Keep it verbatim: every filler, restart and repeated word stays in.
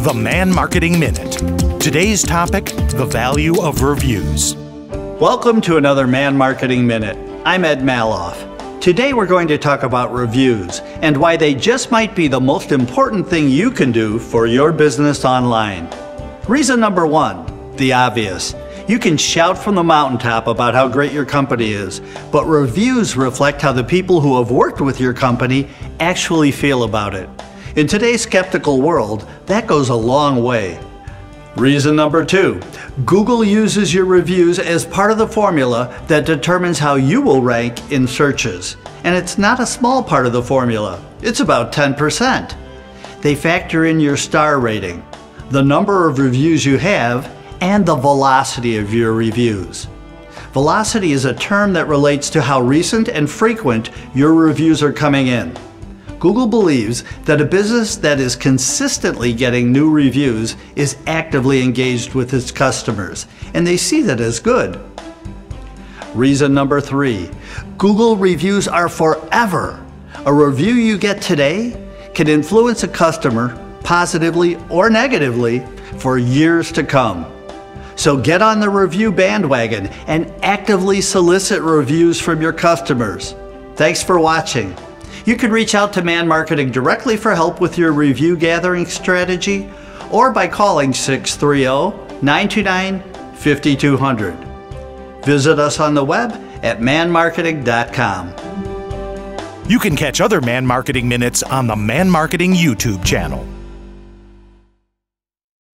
The Man Marketing Minute. Today's topic, the value of reviews. Welcome to another Man Marketing Minute. I'm Ed Mallof. Today we're going to talk about reviews and why they just might be the most important thing you can do for your business online. Reason number one, the obvious. You can shout from the mountaintop about how great your company is, but reviews reflect how the people who have worked with your company actually feel about it. In today's skeptical world, that goes a long way. Reason number two, Google uses your reviews as part of the formula that determines how you will rank in searches. And it's not a small part of the formula, it's about ten percent. They factor in your star rating, the number of reviews you have, and the velocity of your reviews. Velocity is a term that relates to how recent and frequent your reviews are coming in. Google believes that a business that is consistently getting new reviews is actively engaged with its customers, and they see that as good. Reason number three, Google reviews are forever. A review you get today can influence a customer positively or negatively for years to come. So get on the review bandwagon and actively solicit reviews from your customers. Thanks for watching. You can reach out to Man Marketing directly for help with your review gathering strategy or by calling six three zero, nine two nine, five two zero zero. Visit us on the web at man marketing dot com. You can catch other Man Marketing Minutes on the Man Marketing YouTube channel.